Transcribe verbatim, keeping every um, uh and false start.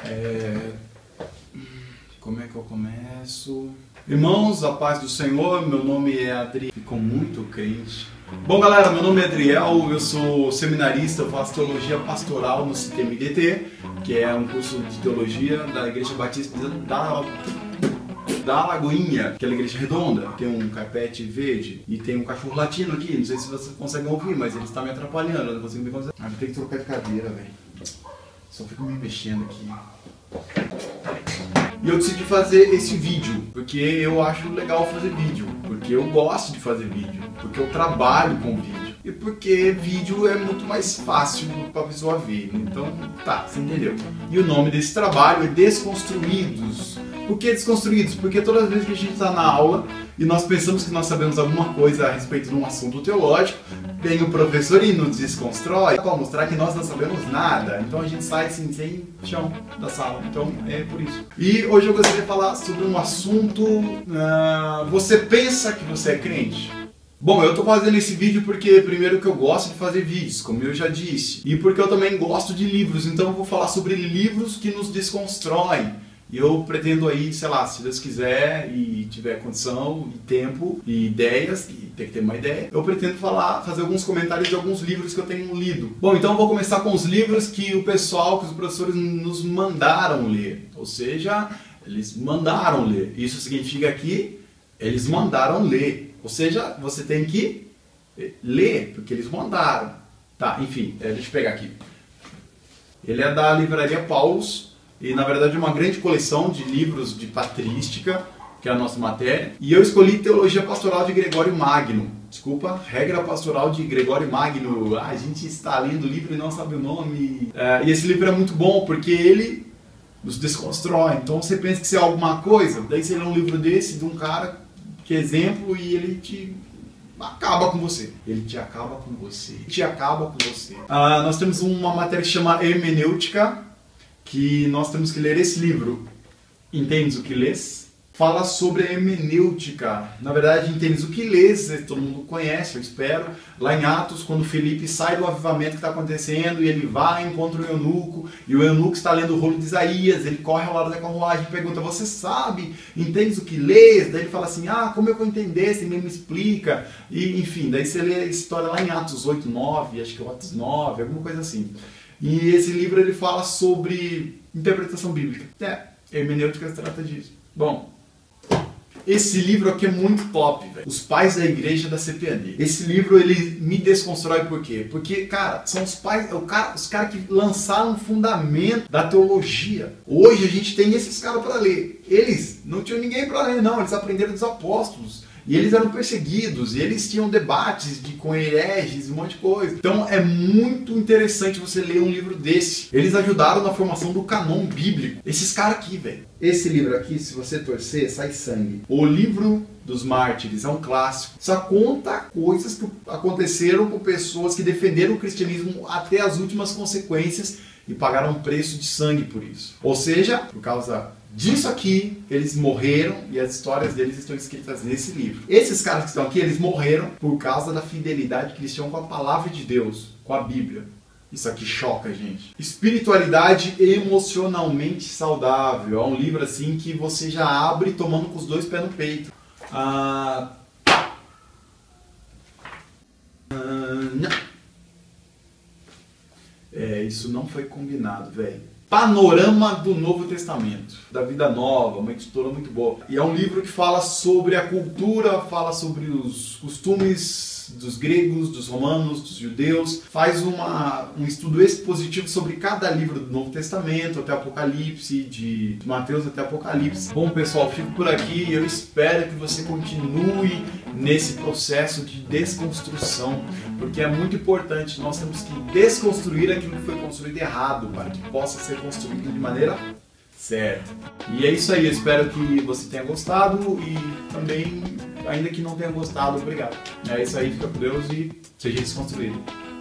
É... Como é que eu começo? Irmãos, a paz do Senhor, meu nome é Adriel. Ficou muito crente. Bom, galera, meu nome é Adriel, eu sou seminarista, eu faço teologia pastoral no C T M D T, que é um curso de teologia da Igreja Batista da, da Lagoinha, aquela igreja redonda. Tem um carpete verde e tem um cachorro latino aqui, não sei se vocês conseguem ouvir, mas ele está me atrapalhando, eu não consigo me concentrar. Ah, vou ter que trocar de cadeira, velho. Só fico me mexendo aqui. E eu decidi fazer esse vídeo, porque eu acho legal fazer vídeo, porque eu gosto de fazer vídeo, porque eu trabalho com vídeo, e porque vídeo é muito mais fácil para a pessoa ver. Então, tá, você entendeu. E o nome desse trabalho é Desconstruídos. Por que Desconstruídos? Porque todas as vezes que a gente está na aula e nós pensamos que nós sabemos alguma coisa a respeito de um assunto teológico, vem o professor e nos desconstrói para mostrar que nós não sabemos nada. Então a gente sai assim, sem chão da sala. Então é por isso. E hoje eu gostaria de falar sobre um assunto... Uh, você pensa que você é crente? Bom, eu tô fazendo esse vídeo porque, primeiro, que eu gosto de fazer vídeos, como eu já disse. E porque eu também gosto de livros. Então eu vou falar sobre livros que nos desconstroem. E eu pretendo aí, sei lá, se Deus quiser e tiver condição e tempo e ideias, e tem que ter uma ideia, eu pretendo falar, fazer alguns comentários de alguns livros que eu tenho lido. Bom, então eu vou começar com os livros que o pessoal, que os professores nos mandaram ler. Ou seja, eles mandaram ler. Isso significa que eles mandaram ler. Ou seja, você tem que ler, porque eles mandaram. Tá, enfim, deixa eu pegar aqui. Ele é da Livraria Paulus. E na verdade é uma grande coleção de livros de patrística, que é a nossa matéria. E eu escolhi Teologia Pastoral de Gregório Magno. Desculpa, Regra Pastoral de Gregório Magno. Ah, a gente está lendo o livro e não sabe o nome. É, e esse livro é muito bom porque ele nos desconstrói. Então você pensa que você é alguma coisa, daí você lê um livro desse de um cara que é exemplo e ele te... acaba com você. Ele te acaba com você. Ele te acaba com você. Ah, nós temos uma matéria que chama Hermenêutica, que nós temos que ler esse livro. Entendes o que lês? Fala sobre a hermenêutica. Na verdade, entendes o que lês, todo mundo conhece, eu espero. Lá em Atos, quando Felipe sai do avivamento que está acontecendo e ele vai, encontra o eunuco, e o eunuco está lendo o rolo de Isaías, ele corre ao lado da carruagem e pergunta, você sabe, entendes o que lês? Daí ele fala assim, ah, como eu vou entender, você me explica. E, enfim, daí você lê a história lá em Atos oito, nove, acho que é Atos nove, alguma coisa assim. E esse livro ele fala sobre interpretação bíblica. É, hermenêutica se trata disso. Bom, esse livro aqui é muito top, velho. Os Pais da Igreja da C P A D. Esse livro ele me desconstrói por quê? Porque, cara, são os pais, o cara, os caras que lançaram o fundamento da teologia. Hoje a gente tem esses caras para ler. Eles não tinham ninguém para ler, não. Eles aprenderam dos apóstolos. E eles eram perseguidos, e eles tinham debates de, com hereges, um monte de coisa. Então é muito interessante você ler um livro desse. Eles ajudaram na formação do canon bíblico. Esses caras aqui, velho. Esse livro aqui, se você torcer, sai sangue. O Livro dos Mártires é um clássico. Só conta coisas que aconteceram com pessoas que defenderam o cristianismo até as últimas consequências e pagaram um preço de sangue por isso. Ou seja, por causa disso aqui, eles morreram e as histórias deles estão escritas nesse livro. Esses caras que estão aqui, eles morreram por causa da fidelidade que eles tinham com a palavra de Deus, com a Bíblia. Isso aqui choca a gente. Espiritualidade emocionalmente saudável. É um livro assim que você já abre tomando com os dois pés no peito. Ah... Ah, não. É, isso não foi combinado, velho. Panorama do Novo Testamento, da Vida Nova, uma editora muito boa. E é um livro que fala sobre a cultura, fala sobre os costumes dos gregos, dos romanos, dos judeus. Faz uma, um estudo expositivo sobre cada livro do Novo Testamento, até Apocalipse, de Mateus até Apocalipse. Bom, pessoal, fico por aqui. Eu espero que você continue nesse processo de desconstrução, porque é muito importante. Nós temos que desconstruir aquilo que foi construído errado, para que possa ser construído de maneira certa. E é isso aí, eu espero que você tenha gostado e também, ainda que não tenha gostado, obrigado. É isso aí, fica com Deus e seja desconstruído.